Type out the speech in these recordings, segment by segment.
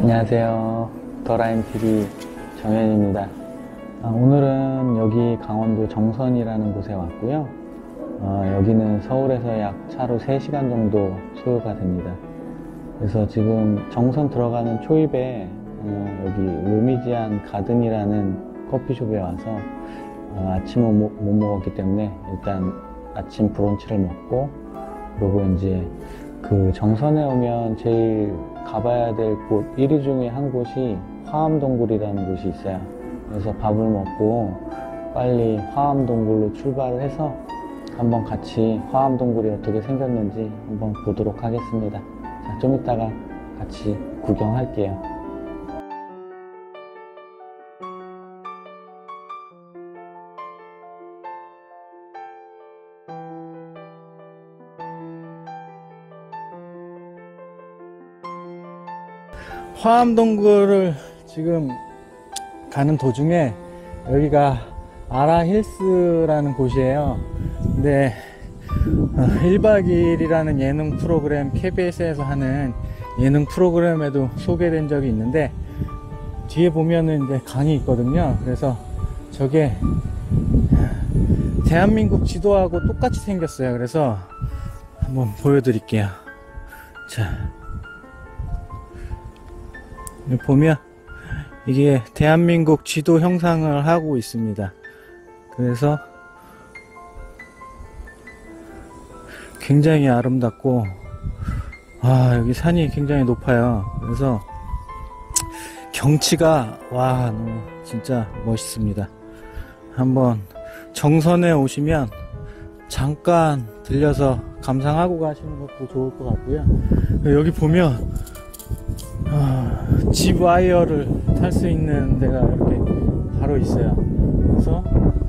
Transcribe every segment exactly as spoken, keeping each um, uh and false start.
안녕하세요. 더라임티비 정현입니다. 아, 오늘은 여기 강원도 정선이라는 곳에 왔고요. 어, 여기는 서울에서 약 차로 세 시간 정도 소요가 됩니다. 그래서 지금 정선 들어가는 초입에 어, 여기 루미지안 가든이라는 커피숍에 와서 어, 아침은 못, 못 먹었기 때문에 일단 아침 브런치를 먹고, 그리고 이제 그 정선에 오면 제일 가봐야 될 곳 일 위 중에 한 곳이 화암동굴이라는 곳이 있어요. 그래서 밥을 먹고 빨리 화암동굴로 출발을 해서 한번 같이 화암동굴이 어떻게 생겼는지 한번 보도록 하겠습니다. 자, 좀 이따가 같이 구경할게요. 화암동굴을 지금 가는 도중에 여기가 아라힐스라는 곳이에요. 근데 일 박 이 일이라는 예능 프로그램, 케이비에스에서 하는 예능 프로그램에도 소개된 적이 있는데, 뒤에 보면은 이제 강이 있거든요. 그래서 저게 대한민국 지도하고 똑같이 생겼어요. 그래서 한번 보여드릴게요. 자, 여기 보면 이게 대한민국 지도 형상을 하고 있습니다. 그래서 굉장히 아름답고, 아, 여기 산이 굉장히 높아요. 그래서 경치가 와, 너무 진짜 멋있습니다. 한번 정선에 오시면 잠깐 들려서 감상하고 가시는 것도 좋을 것 같고요. 여기 보면 아, 집 와이어를 탈 수 있는 데가 이렇게 바로 있어요. 그래서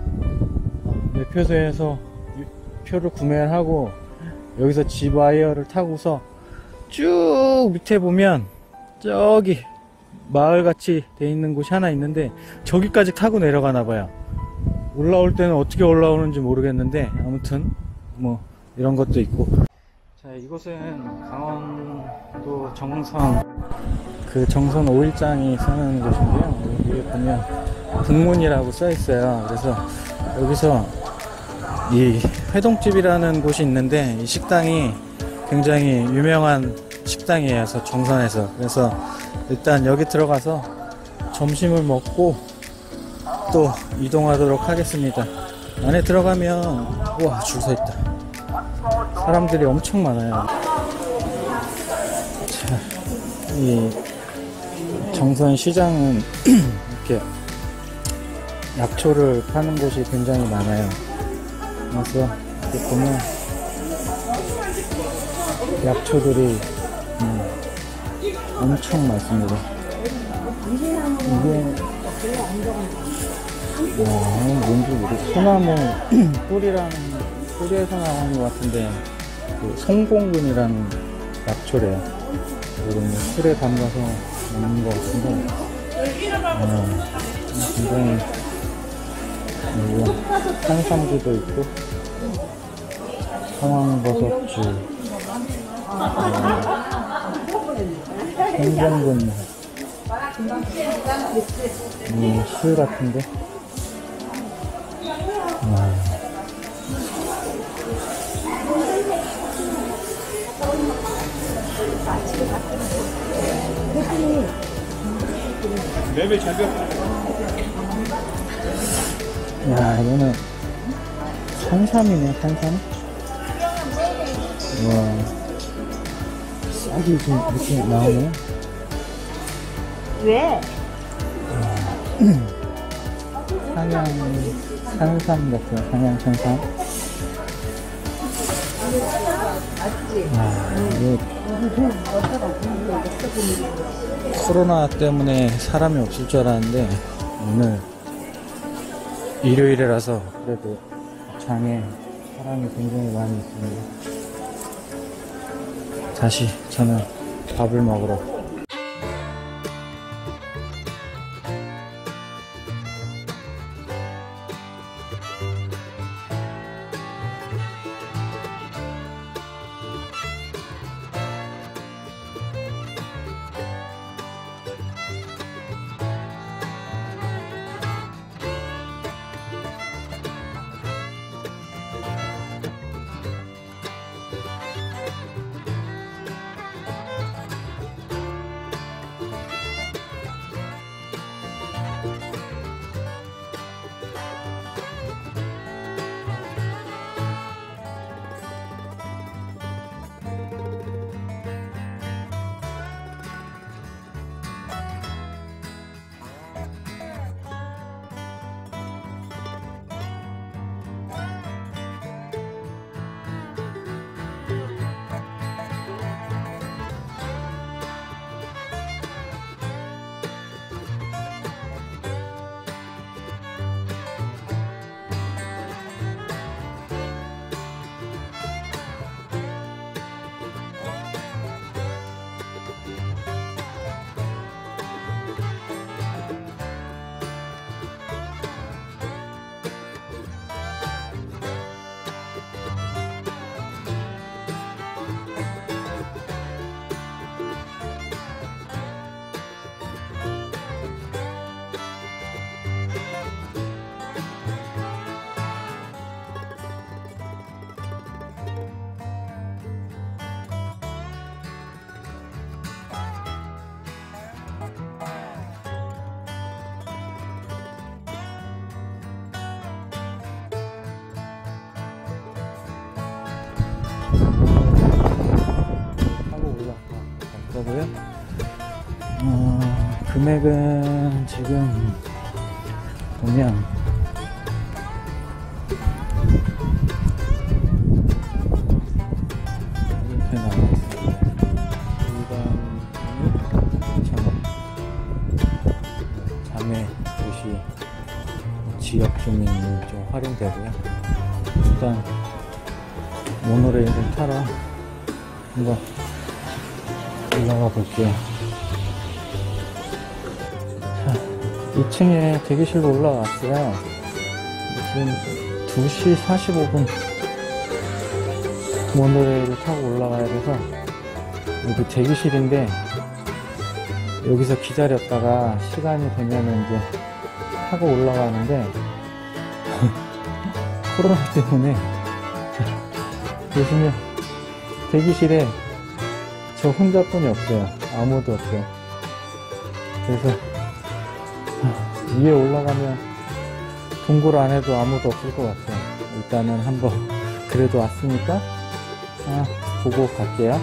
매표소에서 표를 구매를 하고 여기서 집 와이어를 타고서 쭉 밑에 보면 저기 마을같이 돼 있는 곳이 하나 있는데, 저기까지 타고 내려가나 봐요. 올라올 때는 어떻게 올라오는지 모르겠는데 아무튼 뭐 이런 것도 있고. 자, 이곳은 강원도 정선, 그 정선 오 일장이 사는 곳인데요. 여기 보면 북문이라고 써 있어요. 그래서 여기서 이 회동집이라는 곳이 있는데, 이 식당이 굉장히 유명한 식당이에요. 그래서 정선에서. 그래서 일단 여기 들어가서 점심을 먹고 또 이동하도록 하겠습니다. 안에 들어가면 우와, 줄 서 있다. 사람들이 엄청 많아요. 자, 이 정선 시장은 이렇게 약초를 파는 곳이 굉장히 많아요. 그래서 이렇게 보면 약초들이 음, 엄청 많습니다. 이게 와, 뭔지 모르겠어요. 소나무 뿌리라는, 뿌리에서 나오는 것 같은데, 그 송공근이라는 약초래요. 이거는 술에 담가서 먹는 것 같은데, 어, 굉장히, 그리고 산삼주도 있고, 상황버섯주, 송공근, 음, 술 같은데, 와. 매매 장벽. 야, 이거는 산삼이네, 산삼. 와, 싹이 좀 이렇게 나오네. 왜? 상향, 산삼 같아요. 상향 산삼. 아, 이게 코로나 때문에 사람이 없을 줄 알았는데 오늘 일요일이라서 그래도 장에 사람이 굉장히 많이 있습니다. 다시 저는 밥을 먹으러 하고요. 어, 금액은 지금 보면 이렇게 나왔어요. 일반이 이천 원, 자매 도시 지역 주민 좀 활용되고요. 일단 모노레일을 타러 한번 올라가 볼게요. 자, 이 층에 대기실로 올라왔어요. 지금 두 시 사십오 분 모노레일을 타고 올라가야 돼서 여기 대기실인데, 여기서 기다렸다가 시간이 되면은 이제 타고 올라가는데 코로나 때문에 보시면 대기실에 저 혼자뿐이 없어요. 아무도 없어요. 그래서 위에 올라가면 동굴 안에도 아무도 없을 것 같아요. 일단은 한번 그래도 왔으니까 아, 보고 갈게요.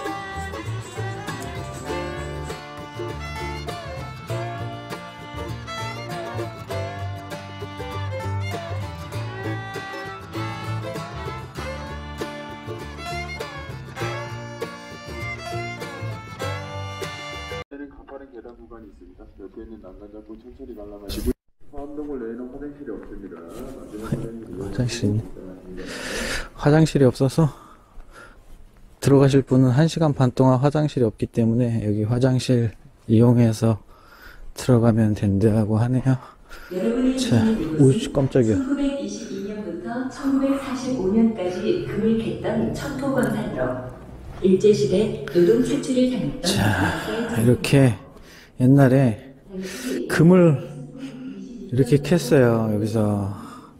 계단 구간이 있습니다. 옆에 있는 난간 잡고 천천히 관람하시고, 화암동굴 내에는 화장실이 없습니다. 화장실이 화장실이 없어서 들어가실 분은 한 시간 반 동안 화장실이 없기 때문에 여기 화장실 이용해서 들어가면 된다고 하네요. 자, 오이씨 깜짝이야. 천구백이십이 년부터 천구백사십오 년까지 금을 캤던 천포광산로, 일제시대 노동 착취를 당했던. 자, 이렇게 옛날에 금을 이렇게 캤어요. 여기서.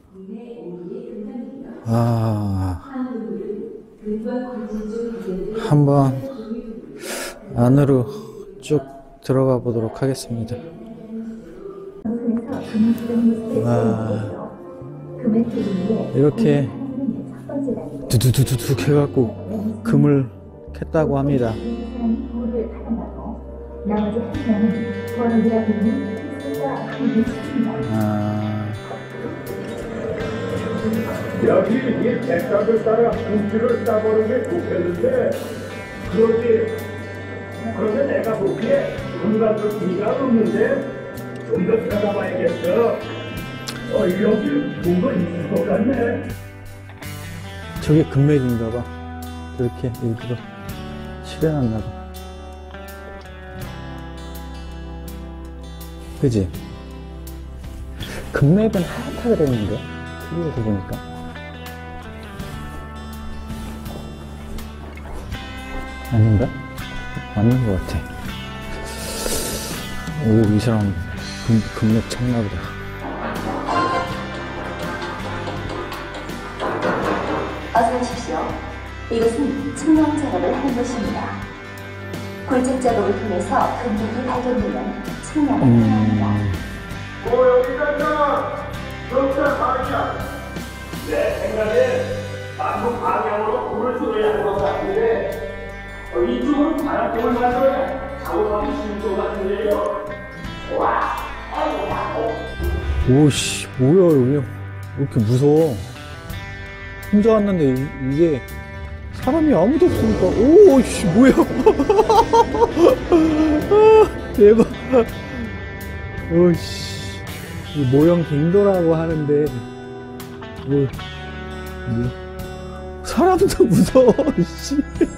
아, 한번 안으로 쭉 들어가 보도록 하겠습니다. 와, 이렇게 두두두두둑 해갖고 금을 캤다고 합니다. 아, 여기 이 백사들 따라 국기를 따보는 게 좋겠는데, 그러지. 그런데 내가 보기에 중간도 기가 없는데 좀 더 찾아봐야겠어. 어, 여기 뭔가 있을 것 같네. 저게 금맥인가봐. 저렇게 일부러 칠해놨나봐. 그지? 금맥은 하얗다 그랬는데, 티비에서 보니까. 아닌가? 맞는 것 같아. 오, 이 사람 금, 금맥 참나보다. 어서 오십시오. 이것은 측량 작업을 하는 곳입니다. 굴착 작업을 통해서 금속이 발견되면 측량을 음... 합니다. 오, 여기 간다. doktor 방향. 내 생각에 반복 방향으로 불을 쏘아야 하는 것 같은데, 어, 이쪽으로 바람통을 만들어야 작업하기 쉬운 것 같은데요. 와, 아이고, 오씨, 뭐야, 여기. 왜 이렇게 무서워. 혼자 왔는데, 이, 이게, 사람이 아무도 없으니까, 오씨, 뭐야. 아, 대박. 오씨. 이 모형 갱도라고 하는데, 뭐, 뭐, 사람도 무서워, 씨.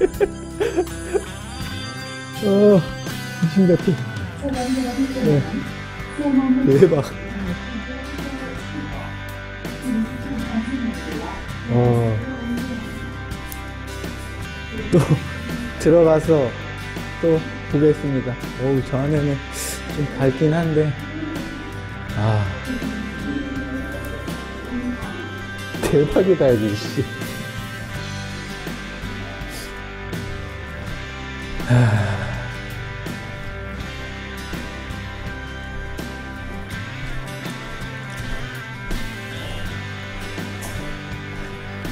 어, 귀신 같아. 네. 대박. 어. 또, 들어가서 또 보겠습니다. 어우, 저 안에는 좀 밝긴 한데, 아. 대박이다, 여기, 씨. 아.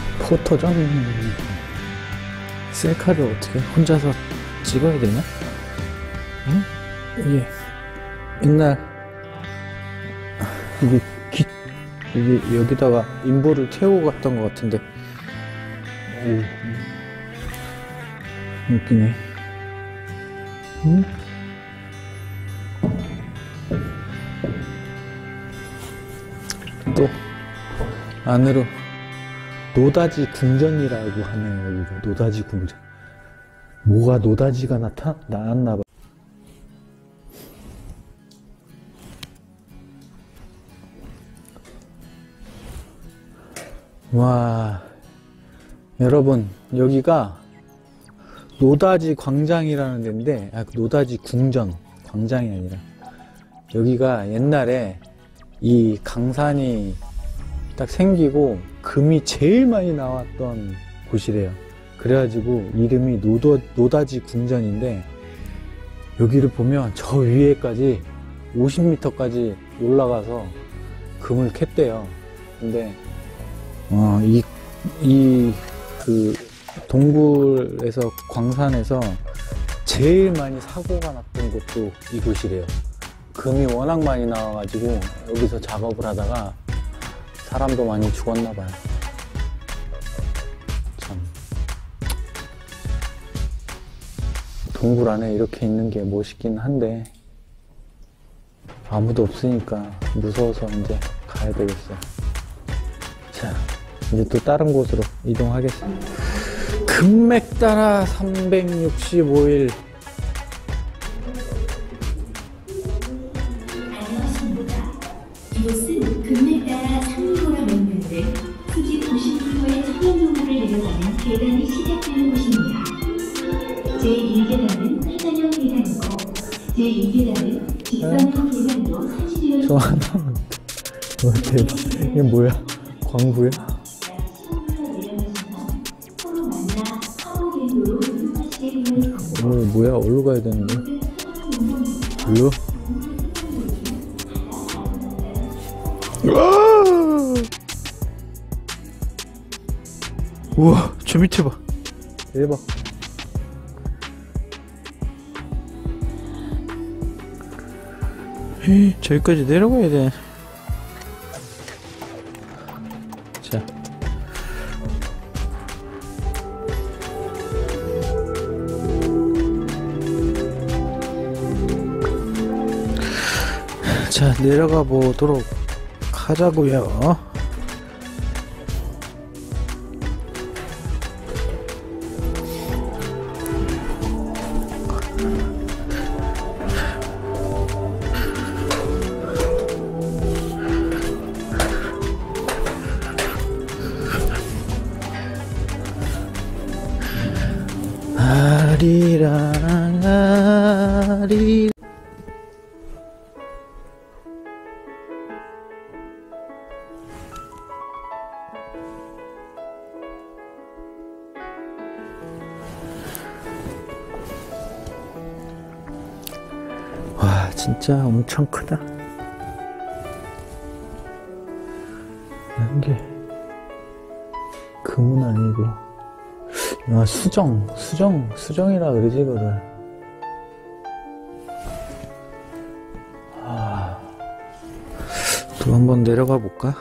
포토전 셀카를 어떻게 혼자서 찍어야 되냐? 이게 옛날 이게 기, 이게 여기다가 인부를 태우고 갔던 것 같은데. 오, 웃기네. 응? 또 안으로 노다지 궁전이라고 하네요. 여기가 노다지 궁전. 뭐가 노다지가 나타 나왔나봐. 와, 여러분, 여기가 노다지 광장이라는 데인데, 아, 노다지 궁전, 광장이 아니라, 여기가 옛날에 이 강산이 딱 생기고 금이 제일 많이 나왔던 곳이래요. 그래가지고 이름이 노도, 노다지 궁전인데, 여기를 보면 저 위에까지 오십 미터까지 올라가서 금을 캤대요. 근데 어, 이, 이, 그, 동굴에서, 광산에서 제일 많이 사고가 났던 곳도 이곳이래요. 금이 워낙 많이 나와가지고, 여기서 작업을 하다가 사람도 많이 죽었나봐요. 참. 동굴 안에 이렇게 있는 게 멋있긴 한데, 아무도 없으니까 무서워서 이제 가야 되겠어요. 자. 이제 또 다른 곳으로 이동하겠습니다. 금맥 따라 삼백육십오 일. 안녕하십니까. 이곳은 금맥 따라 삼리고라 명명된 수직 구십 미터의 천연동굴을 내려가는 계단이 시작되는 곳입니다. 제일 계단은 팔단형 계단이고 제이 계단은 직선형 계단으로 사실을 저 하나만. 와, 대박. 이게 뭐야? 광부야? 오늘 뭐야? 어디로 가야 되는데? 일로? 우와, 저 밑에 봐. 대박. 에이, 저기까지 내려가야 돼. 자. 자, 내려가 보도록 하자고요. 아리랑 아리. 와, 진짜 엄청 크다. 이게 금은 아니고, 아, 수정, 수정, 수정이라 그러지, 이거를. 아, 또 한번 내려가 볼까?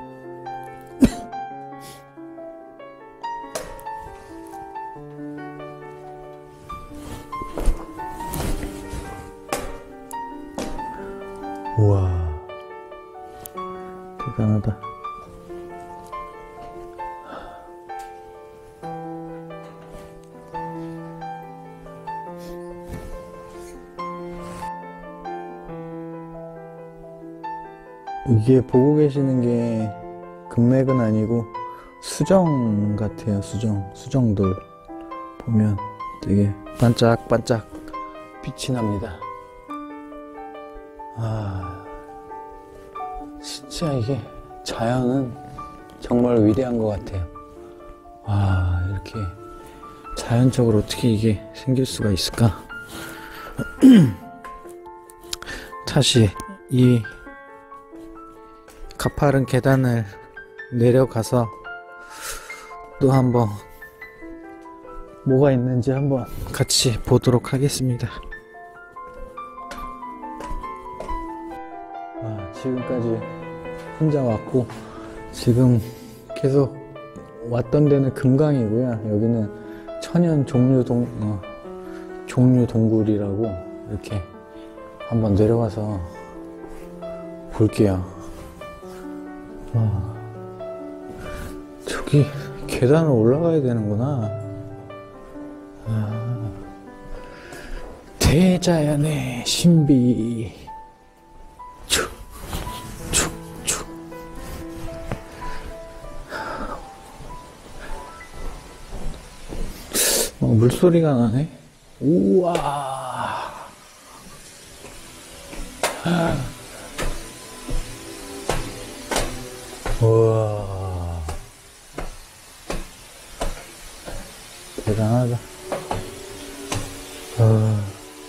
우와, 대단하다. 이게 보고 계시는 게 금맥은 아니고 수정 같아요. 수정, 수정돌 보면 되게 반짝반짝 빛이 납니다. 아, 진짜 이게 자연은 정말 위대한 것 같아요. 아, 이렇게 자연적으로 어떻게 이게 생길 수가 있을까? 다시 이 가파른 계단을 내려가서 또 한번 뭐가 있는지 한번 같이 보도록 하겠습니다. 지금까지 혼자 왔고, 지금 계속 왔던 데는 금강이고요. 여기는 천연 종류동, 어, 종류동굴이라고 이렇게 한번 내려가서 볼게요. 와, 저기 계단을 올라가야 되는구나. 아, 대자연의 신비. 축, 축, 축. 어, 물소리가 나네. 우와. 아. 우와. 대단하다. 어.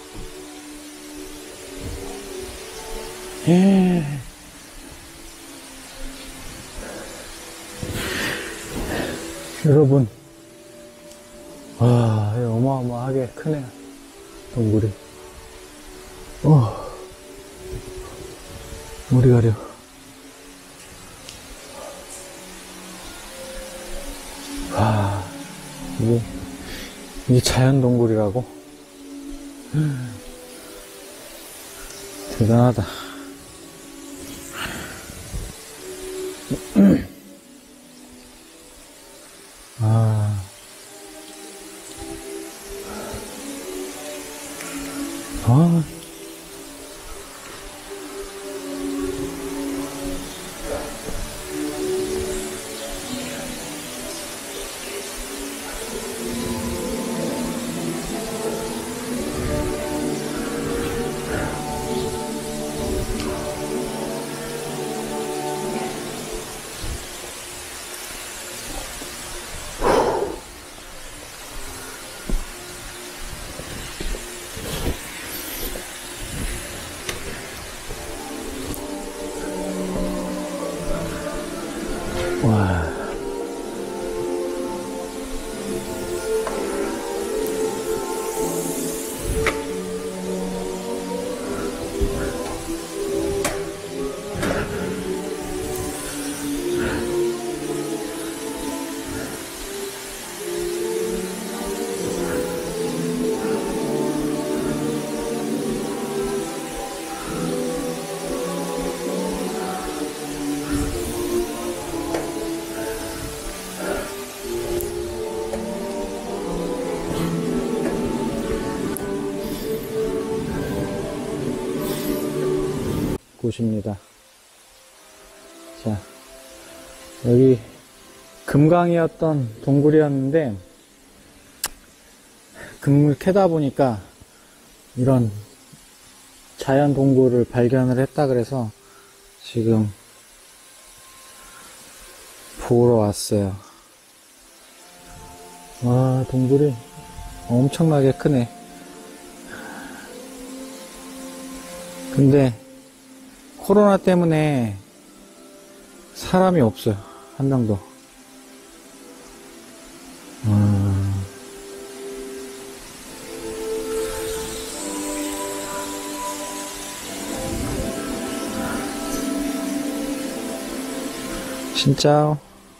예. 여러분, 와, 어마어마하게 크네요, 동굴이. 어, 머리 가려. 와, 이게, 이게 자연 동굴이라고? 대단하다. 아. 아. 와. 곳입니다. 자, 여기 금강이었던 동굴이었는데 금을 캐다 보니까 이런 자연 동굴을 발견을 했다 그래서 지금 보러 왔어요. 와, 동굴이 엄청나게 크네. 근데 코로나 때문에 사람이 없어요. 한 명도. 음. 진짜.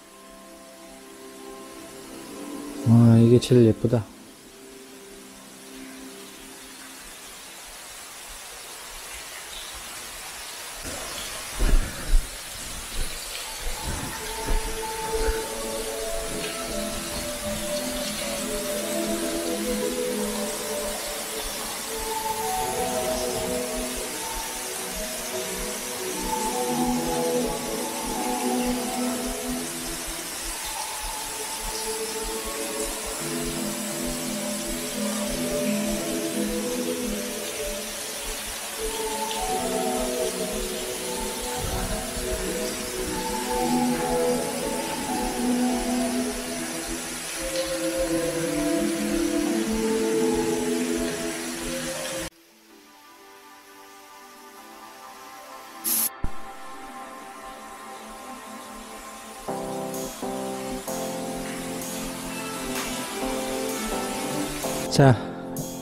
와, 이게 제일 예쁘다. 자,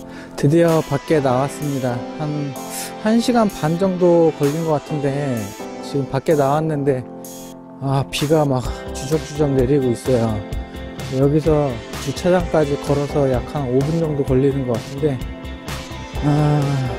드디어 밖에 나왔습니다. 한, 한 시간 반 정도 걸린 것 같은데, 지금 밖에 나왔는데 아 비가 막 주적주적 내리고 있어요. 여기서 주차장까지 걸어서 약 한 오 분 정도 걸리는 것 같은데 아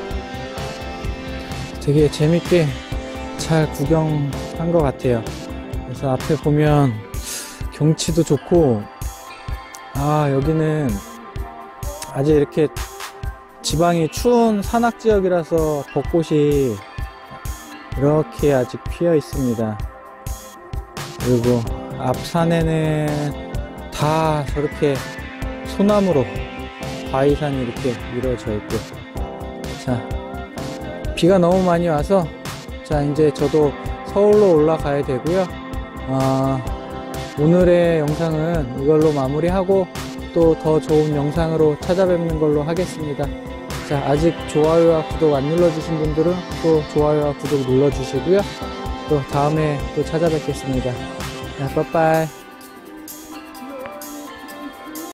되게 재밌게 잘 구경한 것 같아요. 그래서 앞에 보면 경치도 좋고 아 여기는 아직 이렇게 지방이 추운 산악 지역이라서 벚꽃이 이렇게 아직 피어 있습니다. 그리고 앞산에는 다 저렇게 소나무로 바위산이 이렇게 이루어져 있고 자 비가 너무 많이 와서 자 이제 저도 서울로 올라가야 되고요. 어, 오늘의 영상은 이걸로 마무리하고 또 더 좋은 영상으로 찾아뵙는 걸로 하겠습니다. 자 아직 좋아요와 구독 안 눌러주신 분들은 또 좋아요와 구독 눌러주시고요. 또 다음에 또 찾아뵙겠습니다. 자, 빠빠이.